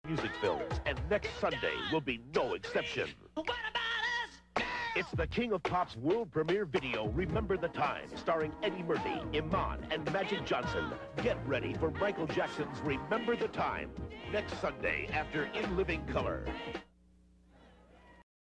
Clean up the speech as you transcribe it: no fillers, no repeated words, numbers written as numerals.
music films, and next Sunday will be no exception. What about us? It's the King of Pop's world premiere video, Remember the Time, starring Eddie Murphy, Iman, and Magic Johnson. Get ready for Michael Jackson's Remember the Time, next Sunday after In Living Color.